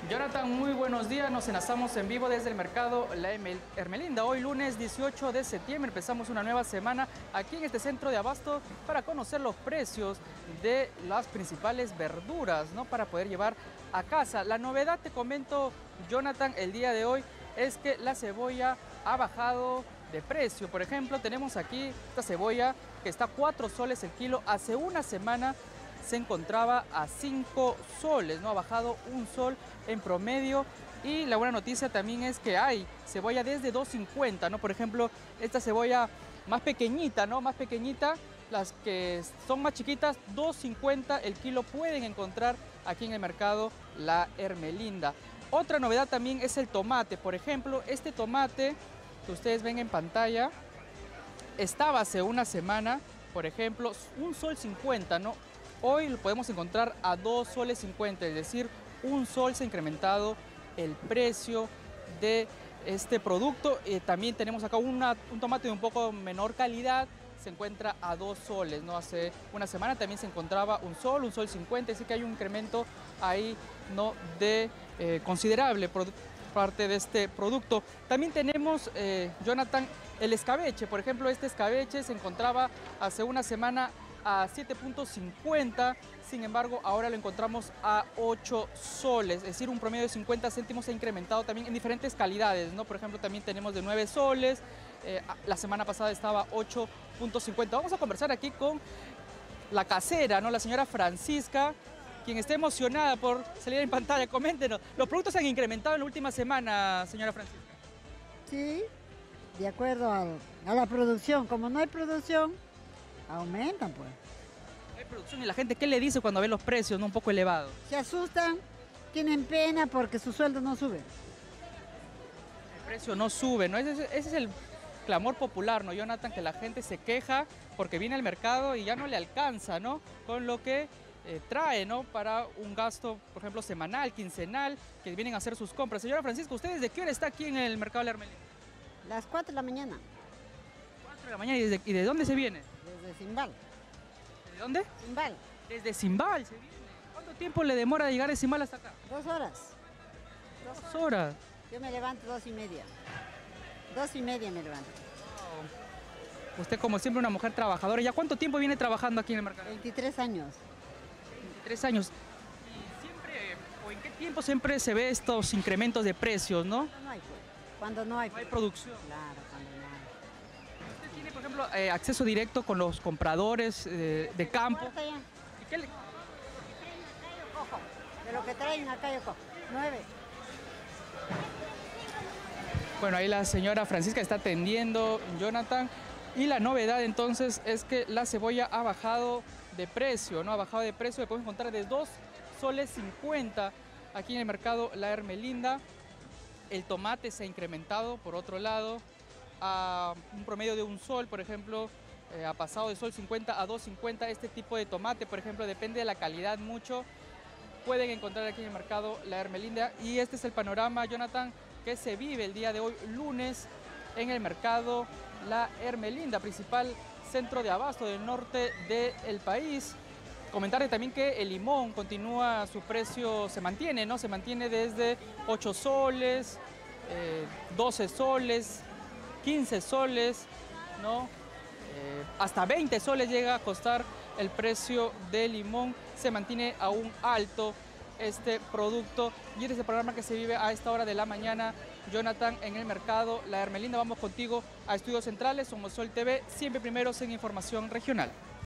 Jonathan, muy buenos días. Nos enlazamos en vivo desde el mercado La Hermelinda. Hoy lunes 18 de septiembre empezamos una nueva semana aquí en este centro de abasto para conocer los precios de las principales verduras, ¿no? Para poder llevar a casa. La novedad, te comento, Jonathan, el día de hoy es que la cebolla ha bajado de precio. Por ejemplo, tenemos aquí esta cebolla que está a 4 soles el kilo. Hace una semana se encontraba a 5 soles, ¿no? Ha bajado 1 sol en promedio. Y la buena noticia también es que hay cebolla desde 2.50, ¿no? Por ejemplo, esta cebolla más pequeñita, ¿no? Más pequeñita, las que son más chiquitas, 2.50 el kilo pueden encontrar aquí en el mercado La Hermelinda. Otra novedad también es el tomate. Por ejemplo, este tomate que ustedes ven en pantalla estaba hace una semana, por ejemplo, 1 sol 50, ¿no? Hoy lo podemos encontrar a 2 soles 50, es decir, 1 sol se ha incrementado el precio de este producto. También tenemos acá un tomate de un poco menor calidad, se encuentra a 2 soles, ¿no? Hace una semana también se encontraba 1 sol 50, así que hay un incremento ahí, ¿no? De considerable por parte de este producto. También tenemos, Jonathan, el escabeche. Por ejemplo, este escabeche se encontraba hace una semana a 7.50, sin embargo ahora lo encontramos a 8 soles, es decir, un promedio de 50 céntimos se ha incrementado también en diferentes calidades, ¿no? Por ejemplo, también tenemos de 9 soles, la semana pasada estaba 8.50. Vamos a conversar aquí con la casera, ¿no? La señora Francisca, quien está emocionada por salir en pantalla. Coméntenos, ¿los productos se han incrementado en la última semana, señora Francisca? Sí, de acuerdo a la producción. Como no hay producción, aumentan, pues. Hay producción y la gente, ¿qué le dice cuando ve los precios, ¿no? Un poco elevados? Se asustan, tienen pena porque su sueldo no sube. El precio no sube, ¿no? Ese es el clamor popular, ¿no, Jonathan? Que la gente se queja porque viene al mercado y ya no le alcanza, ¿no? Con lo que trae, ¿no? Para un gasto, por ejemplo, semanal, quincenal, que vienen a hacer sus compras. Señora Francisca, ¿ustedes de qué hora está aquí en el mercado de la Hermelinda? Las 4 de la mañana, 4 de la mañana. ¿Y de dónde se viene? desde Zimbal. ¿De dónde? Zimbal, Desde Zimbal se viene. ¿Cuánto tiempo le demora llegar de Zimbal hasta acá? 2 horas. 2 horas. Yo me levanto 2:30. 2:30 me levanto. Wow. Usted, como siempre, una mujer trabajadora. ¿Ya cuánto tiempo viene trabajando aquí en el mercado? 23 años. 23 años. ¿Y siempre, o en qué tiempo siempre se ve estos incrementos de precios, no? No hay, pues. Cuando no hay, No hay pues. producción. Claro, cuando no hay. ¿Usted tiene, por ejemplo, acceso directo con los compradores de campo? Puerta ya. ¿Y qué le- Cojo. De lo que traen acá yo cojo. 9. Bueno, ahí la señora Francisca está atendiendo, Jonathan. Y la novedad entonces es que la cebolla ha bajado de precio, ¿no? Ha bajado de precio, le podemos encontrar de 2 soles 50 aquí en el mercado La Hermelinda. El tomate se ha incrementado, por otro lado, a un promedio de 1 sol, por ejemplo, ha pasado de sol 50 a 2.50. Este tipo de tomate, por ejemplo, depende de la calidad mucho. Pueden encontrar aquí en el mercado La Hermelinda. Y este es el panorama, Jonathan, que se vive el día de hoy, lunes, en el mercado La Hermelinda, principal centro de abasto del norte del país. Comentarle también que el limón continúa, su precio se mantiene, ¿no? Se mantiene desde 8 soles, 12 soles, 15 soles, ¿no? Hasta 20 soles llega a costar el precio del limón. Se mantiene aún alto este producto y este es el programa que se vive a esta hora de la mañana, Jonathan, en el mercado La Hermelinda. Vamos contigo a Estudios Centrales, Somos Sol TV, siempre primeros en información regional.